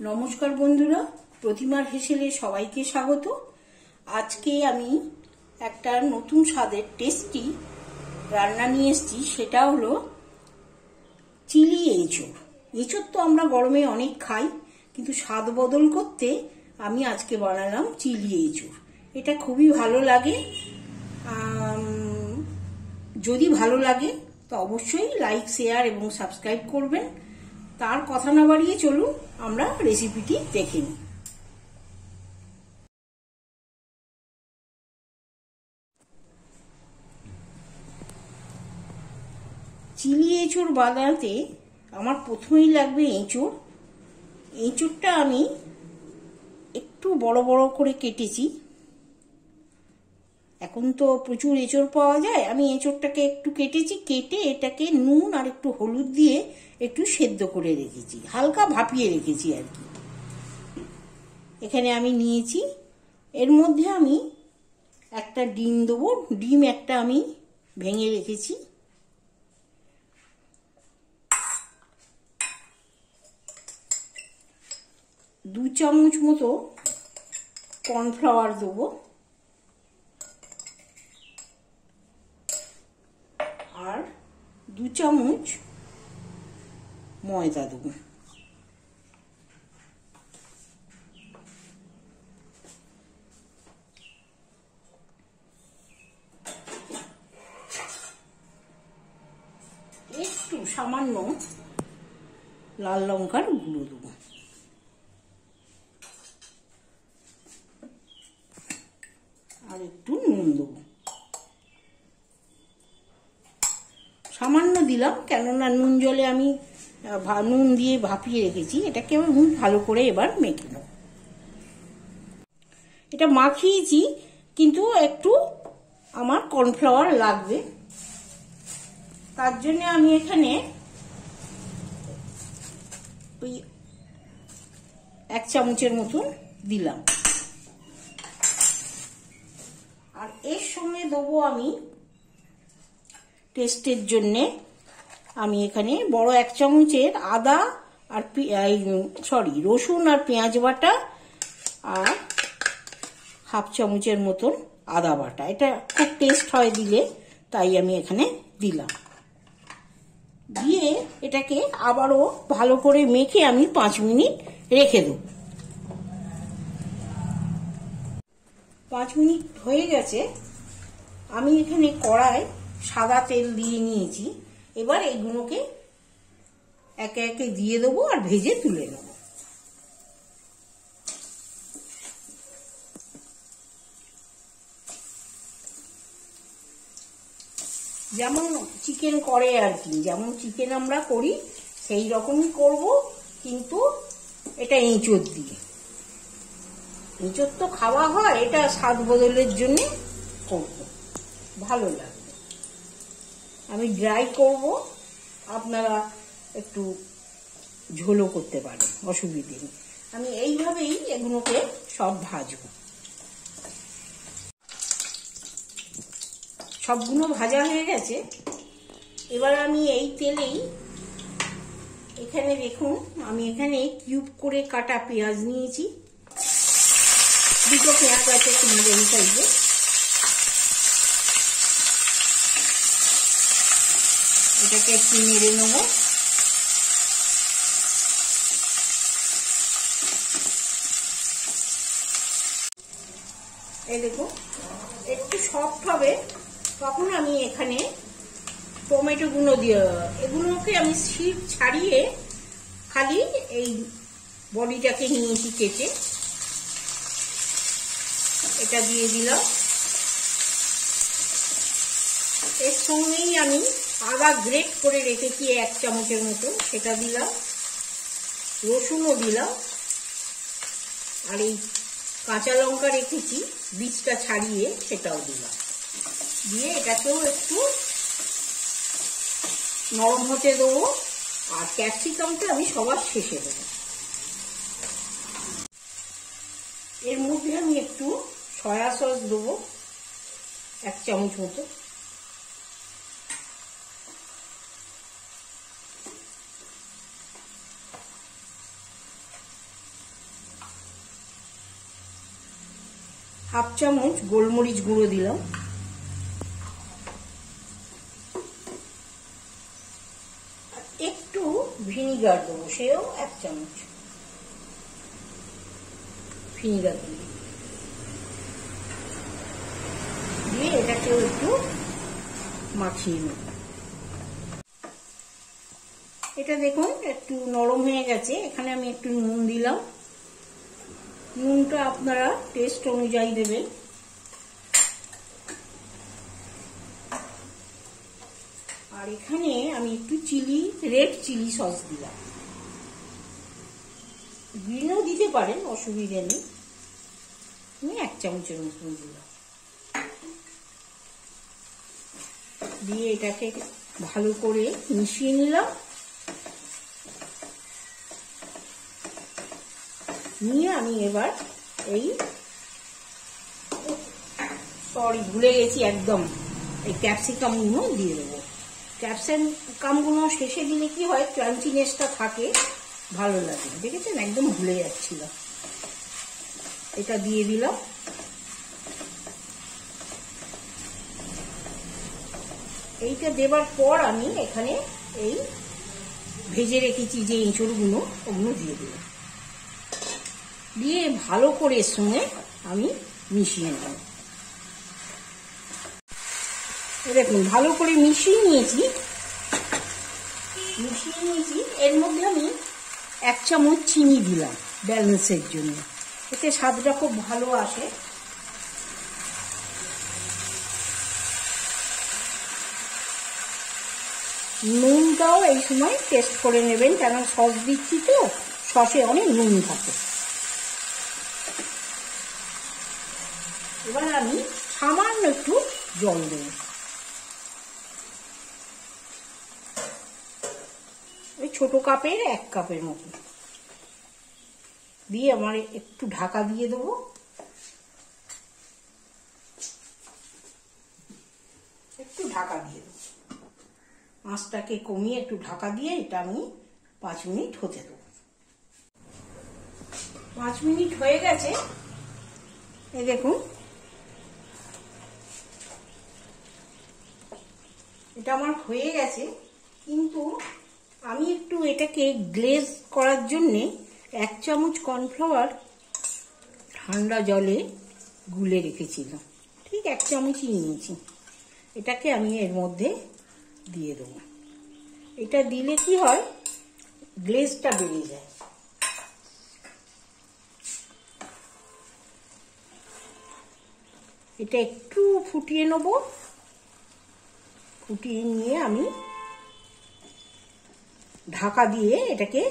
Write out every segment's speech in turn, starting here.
নমস্কার বন্ধুরা, প্রতিমার হেসেলে সবাইকে স্বাগত। আজকে আমি একটা নতুন স্বাদের টেস্টি রান্না নিয়ে এসেছি। সেটা হলো চিলি এঁচোড়। এঁচোড় তো আমরা গরমে অনেক খাই, কিন্তু স্বাদ বদল করতে আমি আজকে বানালাম চিলি এঁচোড়। এটা খুবই ভালো লাগে। যদি ভালো লাগে তো অবশ্যই লাইক, শেয়ার এবং সাবস্ক্রাইব করবেন। তার কথা না বাড়িয়ে চলুন আমরা রেসিপিটি দেখে নিই। চিলি এঁচোড় বানাতে আমার প্রথমেই লাগবে এঁচোড়। এঁচোড়টা আমি একটু বড় বড় করে কেটেছি। এখন তো প্রচুর এঁচোড় পাওয়া যায়। আমি এঁচোড়টাকে একটু কেটেছি, কেটে এটাকে নুন আর একটু হলুদ দিয়ে একটু সেদ্ধ করে রেখেছি, হালকা ভাপিয়ে রেখেছি আর কি। এখানে আমি নিয়েছি, এর মধ্যে আমি একটা ডিম দেবো। ডিম একটা আমি ভেঙে রেখেছি। দু চামচ মতো কর্নফ্লাওয়ার দেবো, আর 2 চামচ ময়দা দেবো। একটু সামান্য লাল লঙ্কার গুঁড়ো দেবো, আর একটু নুন দেবো। সামান্য দিলাম, কেননা নুন জলে আমি নুন দিয়ে ভাপিয়ে রেখেছি। এটাকে আমি ভালো করে এবার মেখে নেব। এটা মাখিয়েছি, কিন্তু একটু আমার কর্নফ্লাওয়ার লাগবে। তার জন্য আমি এখানে ওই 1 চামচের মতন দিলাম। আর এর সঙ্গে দেবো আমি টেস্টের জন্যে, আমি এখানে বড় 1 চামচের আদা আর রসুন আর পেঁয়াজ বাটা, আর 1/2 চামচের মতন আদা বাটা। এটা খুব টেস্ট হয় দিলে, তাই আমি এখানে দিলাম। দিয়ে এটাকে আবারও ভালো করে মেখে আমি 5 মিনিট রেখে দেব। 5 মিনিট হয়ে গেছে। আমি এখানে কড়ায় সাদা তেল দিয়ে নিয়েছি। এবার এগুলোকে একে একে দিয়ে দেবো আর ভেজে তুলে নেব। যেমন চিকেন করে আর কি, যেমন চিকেন আমরা করি সেই রকমই করব, কিন্তু এটা এঁচোড় দিয়ে। এঁচোড় তো খাওয়া হয়, এটা স্বাদ বদলের জন্য করব, ভালো লাগবে। আমি ড্রাই করব, আপনারা একটু ঝোলও করতে পারেন, অসুবিধে নেই। আমি এইভাবেই এগুলোকে সব ভাজবো। সবগুলো ভাজা হয়ে গেছে। এবার আমি এই তেলেই, এখানে দেখুন আমি এখানে কিউব করে কাটা পেঁয়াজ নিয়েছি। 2টো পেঁয়াজ আছে এই সাইজে। এটাকে একটু নেড়ে নেব। এই দেখো একটু সফট হবে, তখন আমি এখানে টমেটো গুঁড়ো দিয়ে, এগুলোকে আমি সিড ছাড়িয়ে খালি এই বডিটাকে নিয়েছি কেটে, এটা দিয়ে দিলাম। এর সঙ্গেই আমি আদা গ্রেট করে রেখেছি 1 চামচের মতো, সেটা দিলাম। রসুনও দিলাম, আর এই কাঁচা লঙ্কা রেখেছি বীজটা ছাড়িয়ে, সেটাও দিলাম। দিয়ে এটাকেও একটু নরম হতে দেবো। আর ক্যাপসিকামটা আমি সবার শেষে দেবো। এর মধ্যে আমি একটু সয়া সস দেবো, 1 চামচ মতো। হাফ চামচ গোলমরিচ গুঁড়ো দিলাম, একটু ভিনিগার দেবো, সেও 1 চামচ ভিনিগার দিয়ে এটাকেও একটু মাখিয়ে নেব। এটা দেখুন একটু নরম হয়ে গেছে। এখানে আমি একটু নুন দিলাম, নুনটা আপনারা টেস্ট অনুযায়ী দেবেন। আর এখানে আমি একটু রেড চিলি সস দিলাম, গ্রিনও দিতে পারেন, অসুবিধা নেই। আমি 1 চামচের মতন দিলাম, দিয়ে এটাকে ভালো করে মিশিয়ে নিলাম। নিয়ে আমি এবার ভুলে গেছি একদম, এই ক্যাপসিকামগুলো দিয়ে দেবো। ক্যাপসিকামগুলো শেষে দিলে কি হয়, ক্রাঞ্চিনেসটা থাকে, ভালো লাগে। দেখেছেন, একদম ভুলে যাচ্ছিল। এটা দিয়ে দিলাম। এইটা দেবার পর আমি এখানে এই ভেজে রেখেছি যে এঁচড়গুলো, ওগুলো দিয়ে দিলাম। দিয়ে ভালো করে এর সঙ্গে আমি মিশিয়ে নেব। দেখুন ভালো করে মিশিয়ে নিয়েছি। এর মধ্যে আমি 1 চামচ চিনি দিলাম ব্যালেন্সের জন্য, এতে স্বাদটা খুব ভালো আসে। নুনটাও এই সময় টেস্ট করে নেবেন, কেন সস দিচ্ছি তো, সসে অনেক নুন থাকে। এবার আমি সামান্য একটু জল দেব, ওই ছোট কাপের 1 কাপের মতো দিয়ে আমার একটু ঢাকা দিয়ে দেবো। একটু ঢাকা দিয়ে দেবো, আঁচটাকে কমিয়ে একটু ঢাকা দিয়ে এটা আমি 5 মিনিট হতে দেবো। 5 মিনিট হয়ে গেছে। এই দেখুন এটা আমার হয়ে গেছে, কিন্তু আমি একটু এটাকে গ্লেজ করার জন্যে 1 চামচ কর্নফ্লাওয়ার ঠান্ডা জলে গুলে রেখেছিলাম, ঠিক 1 চামচই নিয়েছি। এটাকে আমি এর মধ্যে দিয়ে দেবো। এটা দিলে কি হয়, গ্লেজটা বেড়ে যায়। এটা একটু ফুটিয়ে নেব, ফুটিয়ে নিয়ে আমি ঢাকা দিয়ে এটাকে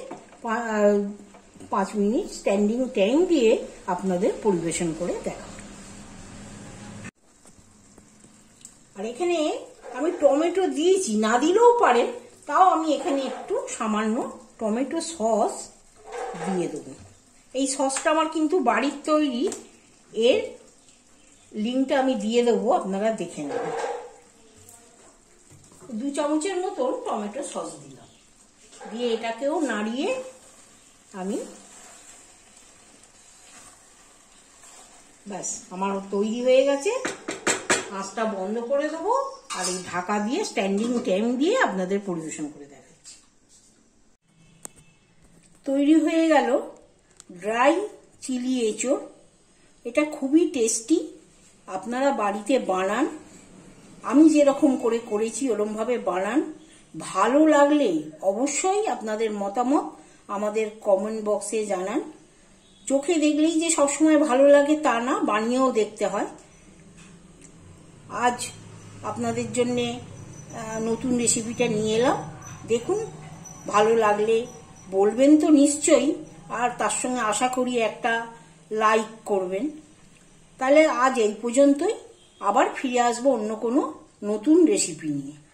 5 মিনিট স্ট্যান্ডিং টাইম দিয়ে আপনাদের পরিবেশন করে দেখাবো। আর এখানে আমি টমেটো দিয়েছি, না দিলেও পারেন, তাও আমি এখানে একটু সামান্য টমেটো সস দিয়ে দেবো। এই সসটা আমার কিন্তু বাড়ির তৈরি, এর লিঙ্কটা আমি দিয়ে দেবো, আপনারা দেখে নেবেন। 2 চামচের মতন টমেটো সস দিলাম, দিয়ে এটাকেও নাড়িয়ে আমি ব্যাস আমার তৈরি হয়ে গেছে। আঁচটা বন্ধ করে দেবো আর এই ঢাকা দিয়ে স্ট্যান্ডিং টাইম দিয়ে আপনাদের পরিবেশন করে দেখাচ্ছি। তৈরি হয়ে গেল ড্রাই চিলি এঁচড়। এটা খুবই টেস্টি, আপনারা বাড়িতে বানান, আমি যেরকম করে করেছি ওরকমভাবে বানান। ভালো লাগলে অবশ্যই আপনাদের মতামত আমাদের কমেন্ট বক্সে জানান। চোখে দেখলেই যে সবসময় ভালো লাগে তা না, বানিয়েও দেখতে হয়। আজ আপনাদের জন্যে নতুন রেসিপিটা নিয়ে এলাম, দেখুন ভালো লাগলে বলবেন তো নিশ্চয়ই, আর তার সঙ্গে আশা করি একটা লাইক করবেন। তাহলে আজ এই পর্যন্তই, আবার ফিরে আসবো অন্য কোনো নতুন রেসিপি নিয়ে।